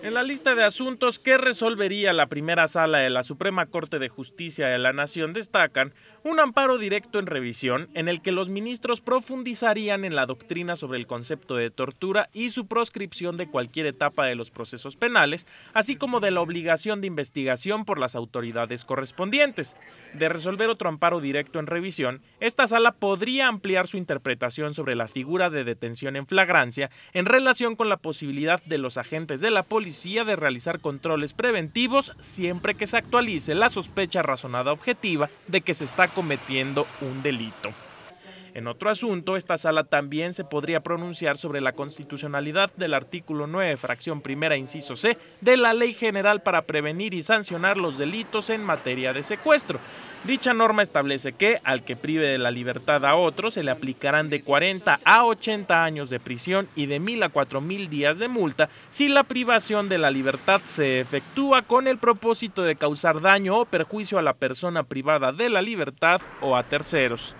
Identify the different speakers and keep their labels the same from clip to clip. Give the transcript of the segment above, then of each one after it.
Speaker 1: En la lista de asuntos que resolvería la primera sala de la Suprema Corte de Justicia de la Nación destacan un amparo directo en revisión en el que los ministros profundizarían en la doctrina sobre el concepto de tortura y su proscripción de cualquier etapa de los procesos penales, así como de la obligación de investigación por las autoridades correspondientes. De resolver otro amparo directo en revisión, esta sala podría ampliar su interpretación sobre la figura de detención en flagrancia en relación con la posibilidad de los agentes de la policía de realizar controles preventivos siempre que se actualice la sospecha razonada objetiva de que se está cometiendo un delito. En otro asunto, esta sala también se podría pronunciar sobre la constitucionalidad del artículo 9, fracción primera, inciso C, de la Ley General para prevenir y sancionar los delitos en materia de secuestro. Dicha norma establece que, al que prive de la libertad a otro, se le aplicarán de 40 a 80 años de prisión y de 1.000 a 4.000 días de multa si la privación de la libertad se efectúa con el propósito de causar daño o perjuicio a la persona privada de la libertad o a terceros.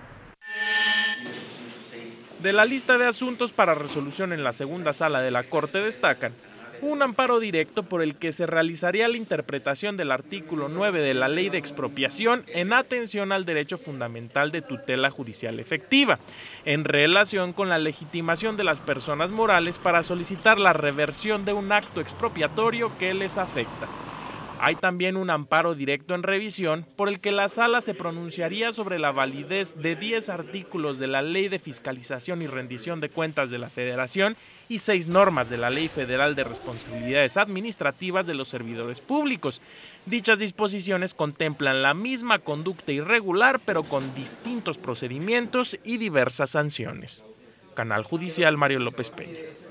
Speaker 1: De la lista de asuntos para resolución en la segunda sala de la Corte destacan un amparo directo por el que se realizaría la interpretación del artículo 9 de la Ley de Expropiación en atención al derecho fundamental de tutela judicial efectiva, en relación con la legitimación de las personas morales para solicitar la reversión de un acto expropiatorio que les afecta. Hay también un amparo directo en revisión por el que la sala se pronunciaría sobre la validez de 10 artículos de la Ley de Fiscalización y Rendición de Cuentas de la Federación y 6 normas de la Ley Federal de Responsabilidades Administrativas de los Servidores Públicos. Dichas disposiciones contemplan la misma conducta irregular, pero con distintos procedimientos y diversas sanciones. Canal Judicial Mario López Peña.